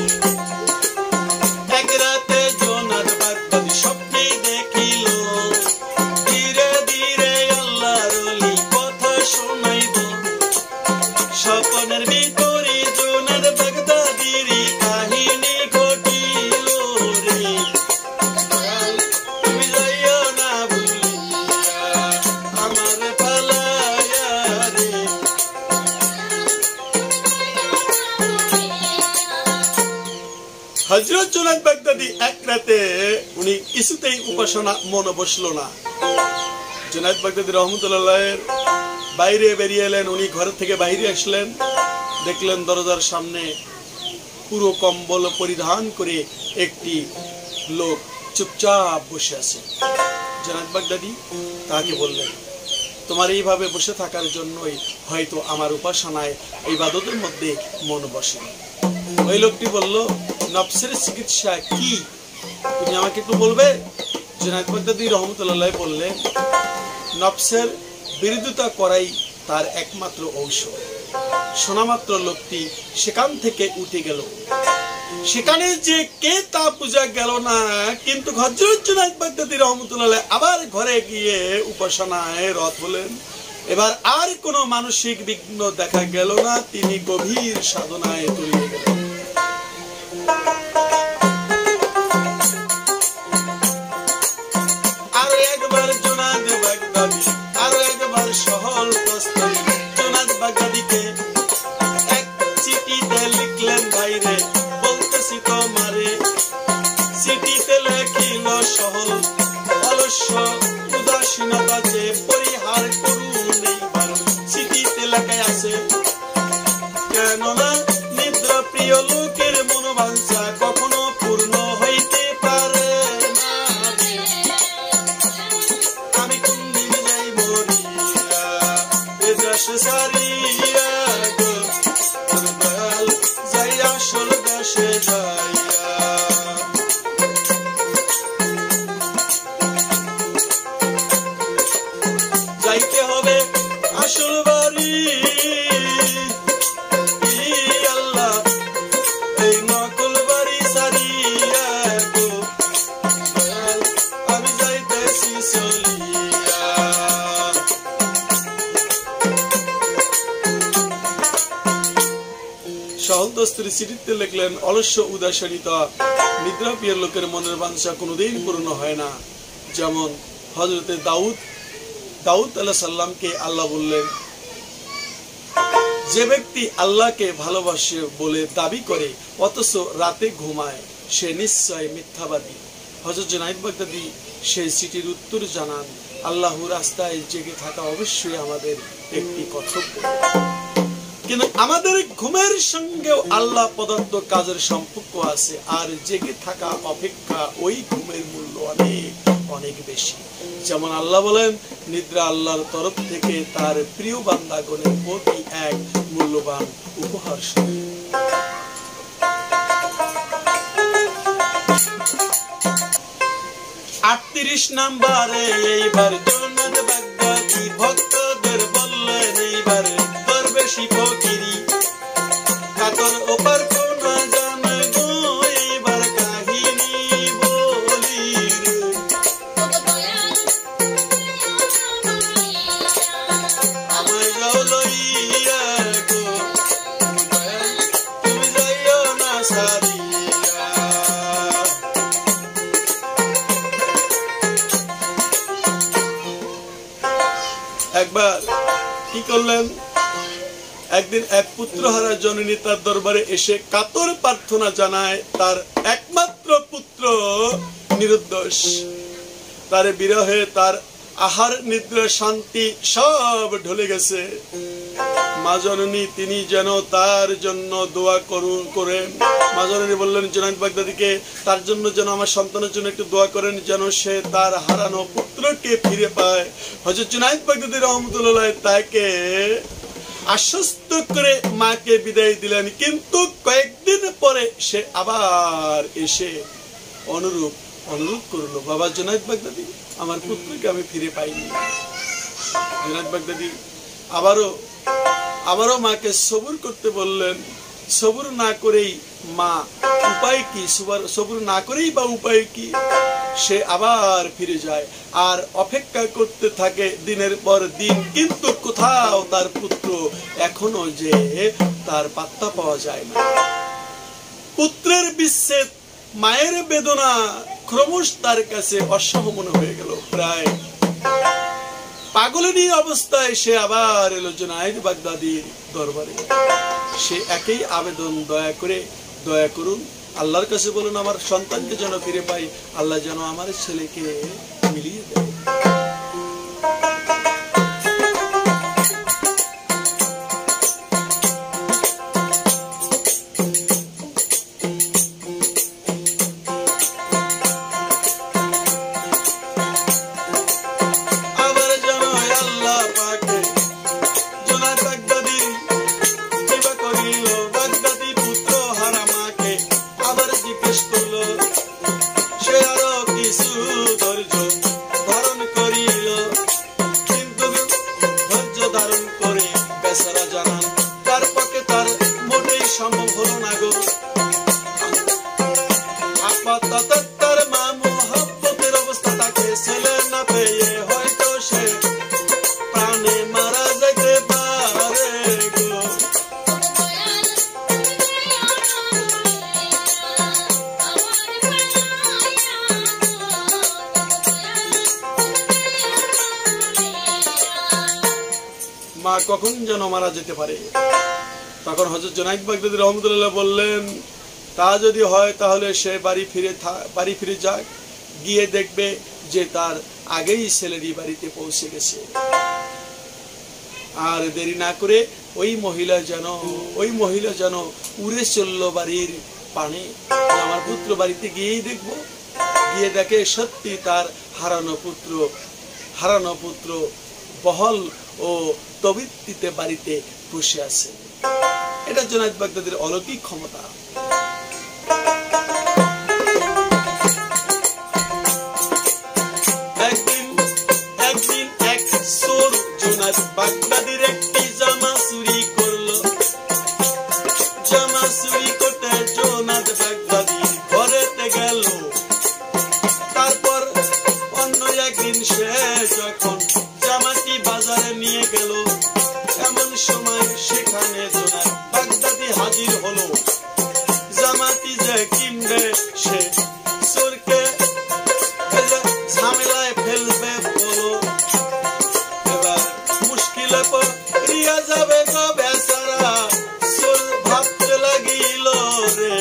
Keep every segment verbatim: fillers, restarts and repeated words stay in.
এক রাতে জুনায়েদ বাগদাদী স্বপ্নে দেখিল, ধীরে ধীরে আল্লাহর ওলি কথা শোনাইব। স্বপ্নের ভিতরে জুনায়েদ বাগদাদীর কাহিনী ঘটিল রে। তুমি যাইও না ভুলিয়া আমার পালায়া রে। হযরত জুনায়েদ বাগদাদী এক রাতে উনি কিছুতেই উপাসনা মনে বসলো না। জুনায়েদ বাগদাদী রহমতুল্লাহের বাইরে বেরিয়ে এলেন। উনি ঘর থেকে বাইরে আসলেন, দেখলেন দরজার সামনে পুরো কম্বল পরিধান করে একটি লোক চুপচাপ বসে আছে। জুনায়েদ বাগদাদী তাকে বললেন, তোমার এইভাবে বসে থাকার জন্যই হয়তো আমার উপাসনায় ইবাদতের মধ্যে মন বসে। ওই লোকটি বলল, নফসের চিকিৎসা কি তুমি আমাকে একটু বলবে? জুনায়েদ বাগদাদী রহমতুল্লাহ বললেন, নফসের বিরোধিতা করাই তার একমাত্র ঔষধ। শোনামাত্র লোকটি সেখান থেকে উঠে গেল। সেখানে যে কে তা বোঝা গেল না, কিন্তু হযরত জুনায়েদ বাগদাদী রহমতুল্লাহ আবার ঘরে গিয়ে উপাসনায় রত হলেন। এবার আর কোনো মানসিক বিঘ্ন দেখা গেল না, তিনি গভীর সাধনায় তলিয়ে গেলেন। আরো একবার জুনায়েদ বাগদাদী আরো একবার সহল প্রস্তুতি জুনায়েদ বাগদাদীকে এক চিঠিতে লিখলেন, ভাইরে বলতেছি তোমারে। চিঠিতে লেখিল, সহল অলস্য উদাসীনতা যে পরিহার করুন এইবার। চিঠিতে লেখায় আছে, কেননা নিদ্রা প্রিয় লোকের মনোবাঞ্ছা কখনো পূর্ণ হইতে পারে না। আমি কোন দিন যাই মরিয়া এ দেশ সারিয়া গো, দয়াল যাই আসল দেশে যাইয়া। যাইতে হবে আসল বাড়ি, আল্লাহ এই নকল বাড়ি সারিয়া গো, দয়াল আমি যাইতেছি চলিয়া। সহল দস্তুরি চিঠিতে লিখলেন, অলস্য উদাসীনতা নিদ্রা প্রিয় লোকের মনের বাঞ্ছা কোনোদিন পূর্ণ হয় না। যেমন হযরতে দাউদ দাউদ আলাইহিস সালামকে আল্লাহ বললেন, যে ব্যক্তি আল্লাহকে ভালোবাসে বলে দাবি করে অথচ রাতে ঘুমায় সে নিশ্চয় মিথ্যাবাদী। হযরত জুনায়েদ বাগদাদী সেই চিঠির উত্তর জানান, আল্লাহর রাস্তায় জেগে থাকা অবশ্যই আমাদের একটি কর্তব্য, কিন্তু আমাদের ঘুমের সঙ্গেও আল্লাহ প্রদত্ত কাজের সম্পর্ক আছে। আর জেগে থাকা অপেক্ষা ওই ঘুমের মূল্য অনেক অনেক বেশি। যেমন আল্লাহ বলেন, নিদ্রা আল্লাহর তরফ থেকে তার প্রিয় বান্দাগণের প্রতি এক মূল্যবান উপহার স্বরূপ। আটত্রিশ নম্বরে এইবার জুনায়েদ বাগদাদী ভক্তদের বললেন, এইবার দরবেশি ফকিরি কাতর ওপার কোনা জানে গো, এইবার কাহিনী বলি রে। আমায় যাও লইয়া গো, তুমি যাইও না সারিয়া। একবার কি করলেন, একদিন এক পুত্রহারা জননী তার দরবারে এসে কাতর প্রার্থনা জানায়। তার একমাত্র পুত্র নিরুদ্দোষ, তার বিরহে তার আহার নিদ্রা শান্তি সব ঢলে গেছে। মা জননী তিনি যেন তার জন্য দোয়া করুন করেন। মা জননী বললেন জুনায়েদ বাগদাদীকে, তার জন্য যেন আমার সন্তানের জন্য একটু দোয়া করেন, যেন সে তার হারানো পুত্রকে ফিরে পায়। হযরত জুনায়েদ বাগদাদী রহমতুল্লাহ তাকে আশ্বস্ত করে মাকে বিদায় দিলেন। কিন্তু কয়েকদিন পরে সে আবার এসে অনুরূপ অনুরোধ করলো, বাবা জুনায়েদ বাগদাদী, আমার পুত্রকে আমি ফিরে পাইনি। জুনায়েদ বাগদাদী আবারও আবারও মাকে সবুর করতে বললেন। সবুর না করেই মা উপায় কি, সবুর না করেই বা উপায় কি, সে আবার ফিরে যায় আর অপেক্ষা করতে থাকে দিনের পর দিন, কিন্তু কোথাও তার পুত্র এখনো যে তার পাত্তা পাওয়া যায় না। পুত্রের বিচ্ছেদ, মায়ের বেদনা ক্রমশ তার কাছে অসহ্য মনে হয়ে গেল। প্রায় পাগলেরই অবস্থায় সে আবার এলো জুনায়েদ বাগদাদির দরবারে। সে একই আবেদন, দয়া করে দয়া করুন, আল্লাহর কাছে বলুন আমার সন্তানকে যেন ফিরে পাই, আল্লাহ যেন আমার ছেলেকে মিলিয়ে দেয়। মা কখন যেন মারা যেতে পারে। তখন হযরত জুনায়েদ বাগদাদী রহমাতুল্লাহ বললেন, তা যদি হয় তাহলে সে বাড়ি ফিরে বাড়ি ফিরে যাক, গিয়ে দেখবে যে তার আগেই ছেলেটি বাড়িতে পৌঁছে গেছে। আর দেরি না করে ওই মহিলা যেন ওই মহিলা যেন উড়ে চলল বাড়ির পানে। আমার পুত্র বাড়িতে গিয়েই দেখবো। গিয়ে দেখে সত্যি তার হারানো পুত্র হারানো পুত্র বহল ও তবিত্তিতে বাড়িতে বসে আছে। এটা জুনায়েদ বাগদাদীর অলৌকিক ক্ষমতা। একদিন একদিন এক চোর জুনায়েদ বাগদাদীর একটি জামা চুরি করলো। জামা চুরি করতে জুনায়েদ বাগদাদী ঘরেতে গেল। তারপর অন্য একদিন সে যখন জামাটি বাজারে নিয়ে গেল, এমন সময় সেখানে জুনায়েদ বাগদাদী হাজির হলো। জামাটি যে কিনবে সে চোরকে ঝামেলায় ফেলবে বলো। এবার মুশকিলে পড়িয়া যাবে গো বেচারা, চোর ভাবতে লাগিল রে।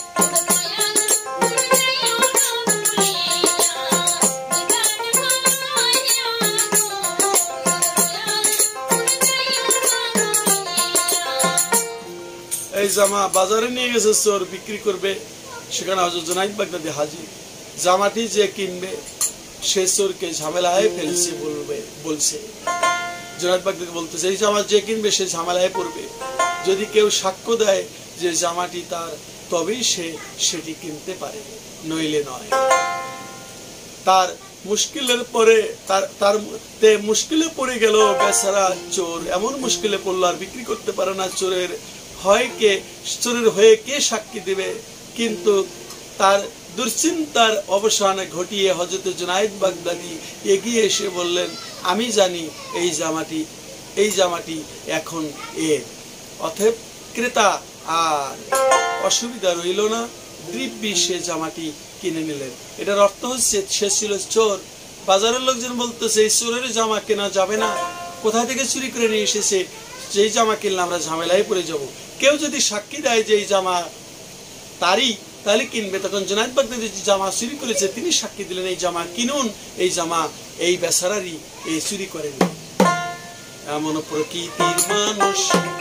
এই জামা বাজারে নিয়ে গেছে চোর বিক্রি করবে, সেখানে হযরত জুনায়েদ বাগদাদী হাজির। জামাটি যে কিনবে সে চোরকে ঝামেলায় ফেলছে বলবে বলছে জুনায়েদ বাগদাদী বলতেছে, এই জামা যে কিনবে সে ঝামেলায় পড়বে। যদি কেউ সাক্ষ্য দেয় যে জামাটি তার, তবেই সে সেটি কিনতে পারে, নইলে নয়। তার মুশকিলের পরে তার তার মুশকিলে পড়ে গেল বেচারা চোর। এমন মুশকিলে পড়লো আর বিক্রি করতে পারে না। চোরের হয় কে চোরের হয়ে কে সাক্ষী দেবে? কিন্তু তার দুশ্চিন্তার অবসান ঘটিয়ে হযরত জুনায়েদ বাগদাদী এগিয়ে এসে বললেন, আমি জানি এই জামাটি এই জামাটি এখন এর। অতএব ক্রেতা আর অসুবিধা রইল না, দিব্যি সে জামাটি কিনে নিলেন। এটার অর্থ হচ্ছে সে ছিল চোর। বাজারের লোকজন বলতেছে এই চোরের জামা কেনা যাবে না, কোথা থেকে চুরি করে নিয়ে এসেছে, যেই জামা কিনলে আমরা ঝামেলায় পড়ে যাব। কেউ যদি সাক্ষী দেয় যে এই জামা তারই, তাহলে কিনবে। তখন জুনায়েদ বাগদাদী যে জামা চুরি করেছে তিনি সাক্ষী দিলেন, এই জামা কিনুন, এই জামা এই বেচারারই, এই চুরি করেন। এমন প্রকৃতির মানুষ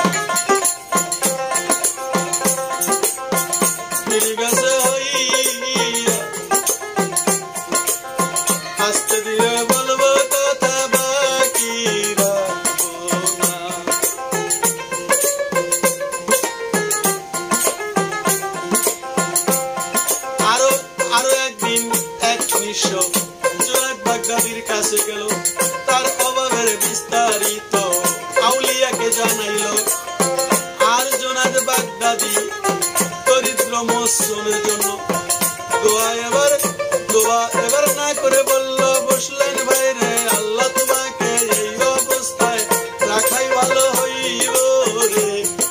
আস্তে দিয়ে বলবো কথা বাকি আরো আরো একদিন এক নিঃস্ব জুনায়েদ বাগদাদীর কাছে গেল। তার অভাবের বিস্তারিত আউলিয়াকে জানাইল। আর জুনায়েদ বাগদাদী দরিদ্র মোচনের জন্য দোয়া এবার দোয়া এবার না করে বলল বসলেন ভাইরে আল্লাহ তোমাকে এই অবস্থায় রাখাই ভালো হইব রে।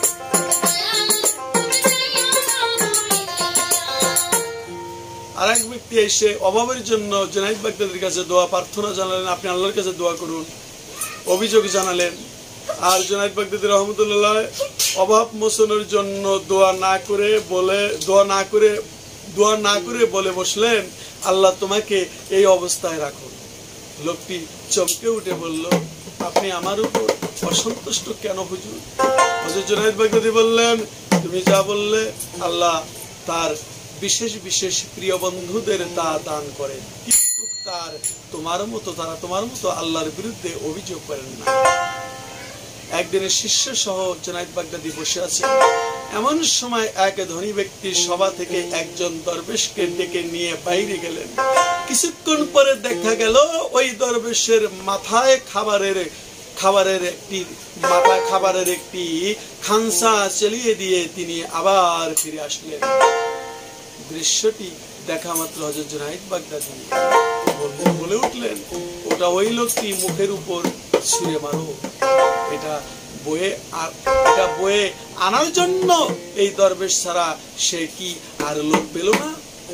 আরেক ব্যক্তি এসে অভাবের জন্য জুনাইদ বাগদাদির কাছে দোয়া প্রার্থনা জানালেন, আপনি আল্লাহর কাছে দোয়া করুন, অভিযোগ জানালেন। আর জুনাইদ বাগদাদি রহমতুল্লাহ অভাব মোচনের জন্য দোয়া না করে বলে দোয়া না করে দোয়া না করে বলে বসলেন আল্লাহ তোমাকে এই অবস্থায় রাখুন। লোকটি চমকে উঠে বলল, আপনি আমার উপর অসন্তুষ্ট কেন হুজুর? হযরত জুনাইদ বাগদাদি বললেন, তুমি যা বললে আল্লাহ তার বিশেষ বিশেষ প্রিয় বন্ধুদের তা দান করেন, কিন্তু তার তোমার মতো তারা তোমার মতো আল্লাহর বিরুদ্ধে অভিযোগ করেন না। একদিনের শিষ্য সহ জুনাইদ বাগদাদি বসে আছেন। এমন সময় এক ধনী ব্যক্তি সভা থেকে একজন দরবেশকে ডেকে নিয়ে বাইরে গেলেন। কিছুক্ষণ পরে দেখা গেল ওই দরবেশের মাথায় খাবারের খাবারের একটি মাথা খাবারের একটি খানসা চালিয়ে দিয়ে তিনি আবার ফিরে আসলেন। দৃশ্যটি দেখা মাত্র হযরত জুনাইদ বাগদাদি বলে উঠলেন, ওটা ওই লোকটি মুখের উপর ছুঁড়ে মারো। এটা বয়ে এটা বয়ে আনার জন্য এই দরবেশ ছাড়া সে কি আর লোক পেল না?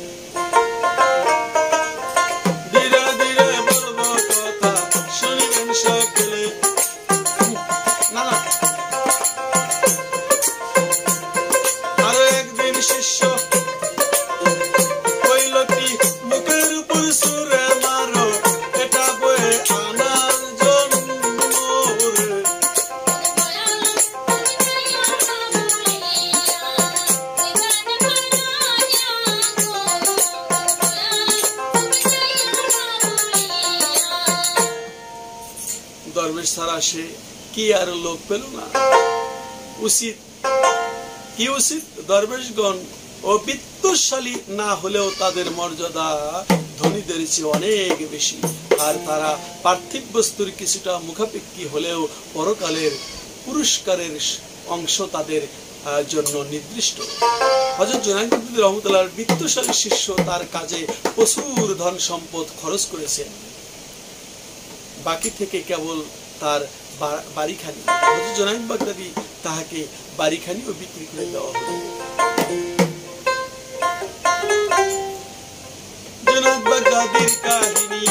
ধীরে ধীরে বলবো কথা শুনিবেন সকলে। না না আরো একদিন শিষ্য ওই লোকটি মুখের উপর ছুঁড়ে মারো, এটা বয়ে আনার দরবেশ ছাড়া সে কি আর লোক পেল না? উচিত কি উচিত? দরবেশগণ ও বিত্তশালী না হলেও তাদের মর্যাদা ধনীদের চেয়ে অনেক বেশি, আর তারা পার্থিব বস্তুর কিছুটা মুখাপেক্ষী হলেও পরকালের পুরস্কারের অংশ তাদের জন্য নির্দিষ্ট। হযরত জুনাইদ বাগদাদি রহমতুল্লাহর বিত্তশালী শিষ্য তার কাজে প্রচুর ধন সম্পদ খরচ করেছেন, বাকি থেকে কেবল তার বাড়িখানি। হযরত জুনাইদ বাগদাদি তাহাকে বাড়িখানিও বিক্রি করে দেওয়া হলো। জুনাইদ বাগদাদির কাহিনী